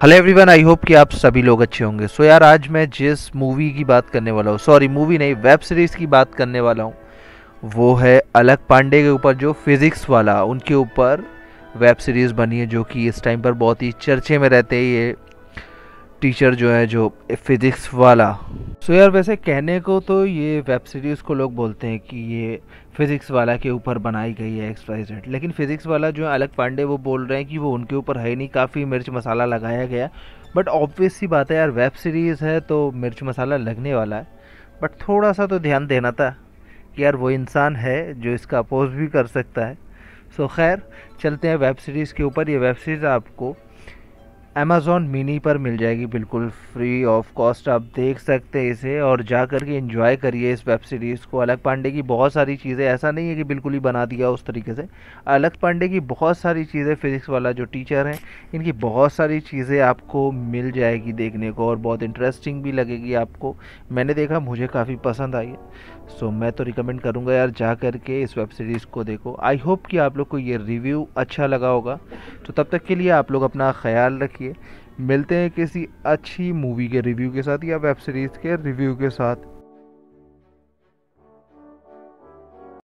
Hello everyone, I hope कि आप सभी लोग अच्छे होंगे। सो यार, आज मैं जिस मूवी की बात करने वाला हूँ, सॉरी मूवी नहीं, वेब सीरीज़ की बात करने वाला हूँ, वो है अलक पांडे के ऊपर, जो फिज़िक्स वाला उनके ऊपर वेब सीरीज़ बनी है, जो कि इस टाइम पर बहुत ही चर्चे में रहते हैं। ये टीचर जो है, जो फिज़िक्स वाला। सो यार, वैसे कहने को तो ये वेब सीरीज़ को लोग बोलते हैं कि ये फिज़िक्स वाला के ऊपर बनाई गई है XYZ, लेकिन फिज़िक्स वाला जो है अलक पांडे, वो बोल रहे हैं कि वो उनके ऊपर है नहीं, काफ़ी मिर्च मसाला लगाया गया। बट ऑब्वियस सी बात है यार, वेब सीरीज़ है तो मिर्च मसाला लगने वाला है। बट थोड़ा सा तो ध्यान देना था कि यार वो इंसान है जो इसका अपोज भी कर सकता है। सो खैर, चलते हैं वेब सीरीज़ के ऊपर। ये वेब सीरीज़ आपको अमेज़ॉन मिनी पर मिल जाएगी, बिल्कुल फ्री ऑफ कॉस्ट। आप देख सकते हैं इसे और जा कर के एंजॉय करिए इस वेब सीरीज़ को। अलक पांडे की बहुत सारी चीज़ें, ऐसा नहीं है कि बिल्कुल ही बना दिया उस तरीके से। अलक पांडे की बहुत सारी चीज़ें, फिज़िक्स वाला जो टीचर हैं, इनकी बहुत सारी चीज़ें आपको मिल जाएगी देखने को, और बहुत इंटरेस्टिंग भी लगेगी आपको। मैंने देखा, मुझे काफ़ी पसंद आई है। सो मैं तो रिकमेंड करूँगा यार, जा कर के इस वेब सीरीज़ को देखो। आई होप कि आप लोग को ये रिव्यू अच्छा लगा होगा। तो तब तक के लिए आप लोग अपना ख्याल रखिए। मिलते हैं किसी अच्छी मूवी के रिव्यू के साथ या वेब सीरीज़ के रिव्यू के साथ।